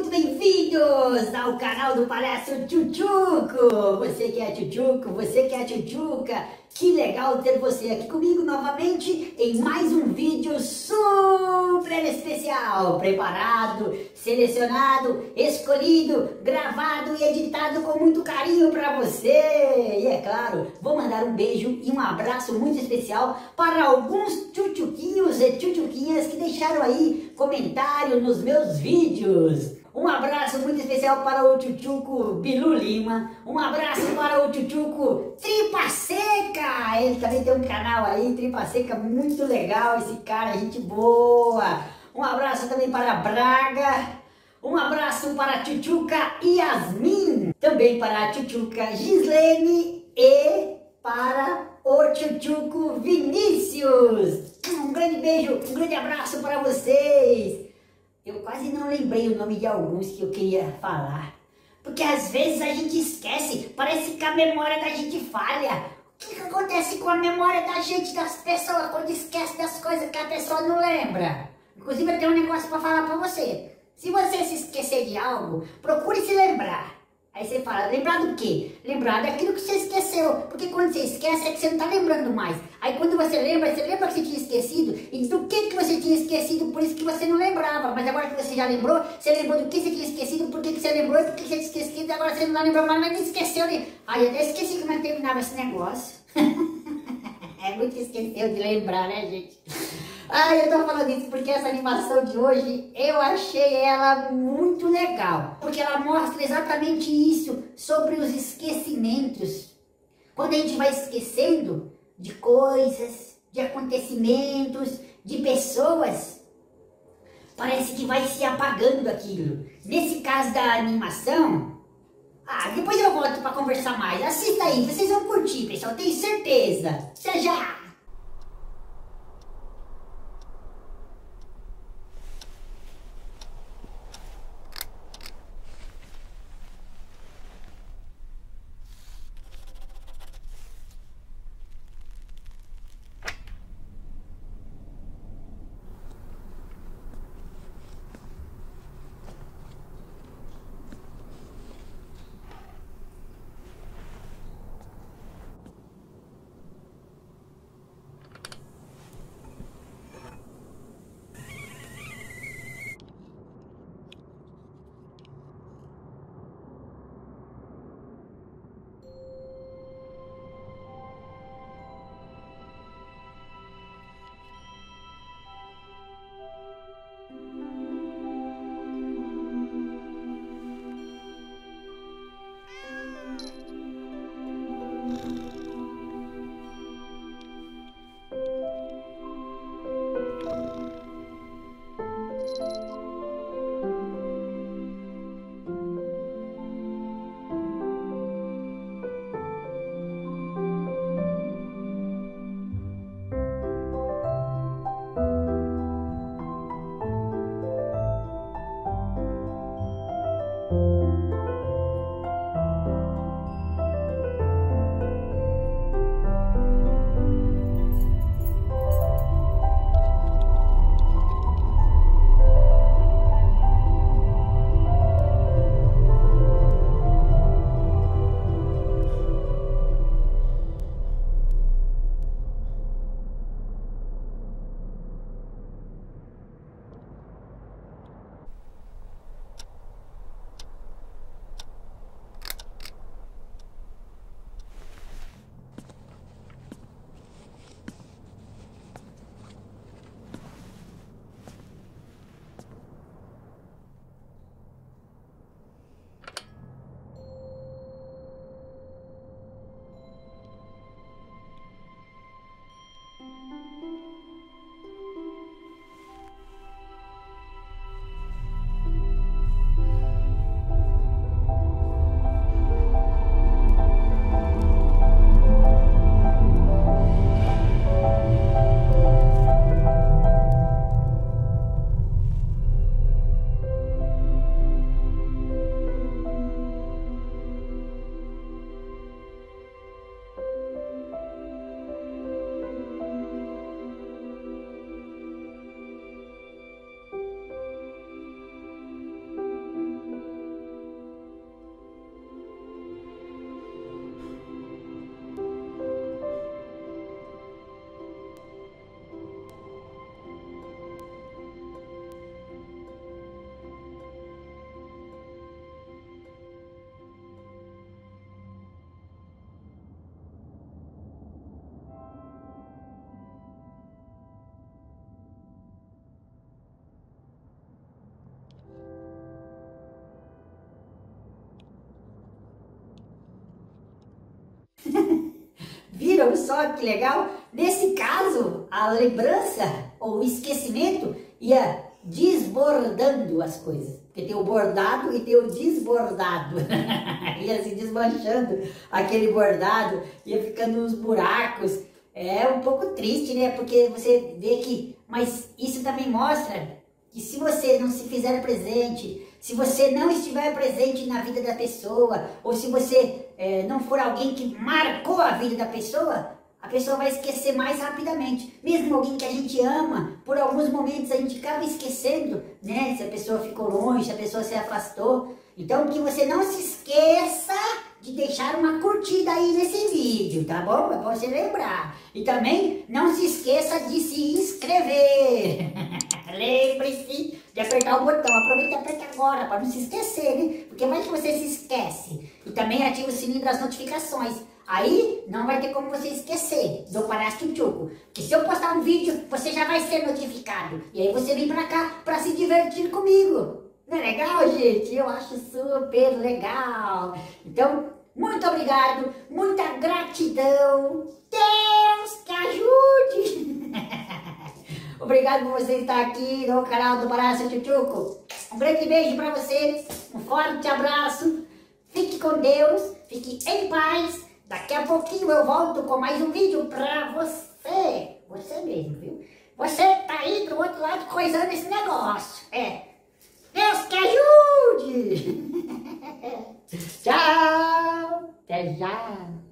muito bem-vindos ao canal do Palhaço Tchutchuco! Você que é Tchutchuco, você que é Tchutchuca, que legal ter você aqui comigo novamente em mais um vídeo super especial, preparado, selecionado, escolhido, gravado e editado com muito carinho para você. E é claro, vou mandar um beijo e um abraço muito especial para alguns tchutchuquinhos e tchutchuquinhas que deixaram aí comentário nos meus vídeos. Um abraço muito especial para o tchutchuco Bilu Lima. Um abraço para o tchutchuco Tripa Seca. Ele também tem um canal aí, Tripa Seca, muito legal esse cara, gente boa. Um abraço também para a Braga. Um abraço para a tchutchuca Yasmin. Também para a tchutchuca Gislene e para o tchutchuco Vinícius. Um grande beijo, um grande abraço para vocês. Eu quase não lembrei o nome de alguns que eu queria falar. Porque às vezes a gente esquece, parece que a memória da gente falha. O que acontece com a memória da gente, das pessoas, quando esquece das coisas que a pessoa não lembra? Inclusive eu tenho um negócio para falar para você. Se você se esquecer de algo, procure se lembrar. Aí você fala, lembrar do quê? Lembrar daquilo que você esqueceu. Porque quando você esquece é que você não está lembrando mais. Aí quando você lembra que você tinha esquecido. E do que você tinha esquecido, por isso que você não lembrava. Mas agora que você já lembrou, você lembrou do que você tinha esquecido, por que você lembrou, por que você tinha esquecido, agora você não lembrou mais, mas não esqueceu. Ai, eu até esqueci como é que terminava esse negócio. É muito esqueceu de lembrar, né, gente? Ai, eu tô falando isso porque essa animação de hoje, eu achei ela muito legal. Porque ela mostra exatamente isso, sobre os esquecimentos. Quando a gente vai esquecendo de coisas, de acontecimentos, de pessoas, parece que vai se apagando daquilo. Nesse caso da animação, depois eu volto pra conversar mais. Assista aí, vocês vão curtir, pessoal, tenho certeza. Até já! Viram só que legal? Nesse caso, a lembrança ou o esquecimento ia desbordando as coisas. Porque tem o bordado e tem o desbordado. Ia se desmanchando aquele bordado, ia ficando uns buracos. É um pouco triste, né? Porque você vê que... Mas isso também mostra que se você não se fizer presente, se você não estiver presente na vida da pessoa, ou se você não for alguém que marcou a vida da pessoa, a pessoa vai esquecer mais rapidamente. Mesmo alguém que a gente ama, por alguns momentos a gente acaba esquecendo, né? Se a pessoa ficou longe, se a pessoa se afastou. Então que você não se esqueça de deixar uma curtida aí nesse vídeo, tá bom? É pra você lembrar. E também não se esqueça de se inscrever. Lembre-se de apertar o botão. Aproveita e aperta agora para não se esquecer, né? Porque vai que você se esquece. E também ativa o sininho das notificações. Aí não vai ter como você esquecer do Palhaço Tchutchuco. Que se eu postar um vídeo, você já vai ser notificado. E aí você vem pra cá pra se divertir comigo. Não é legal, gente? Eu acho super legal. Então, muito obrigado, muita gratidão. Deus te ajude. Obrigado por você estar aqui no canal do Palhaço Tchutchuco. Um grande beijo pra você, um forte abraço. Fique com Deus, fique em paz. Daqui a pouquinho eu volto com mais um vídeo pra você. Você mesmo, viu? Você tá aí do outro lado coisando esse negócio. Deus te ajude! Tchau! Até já!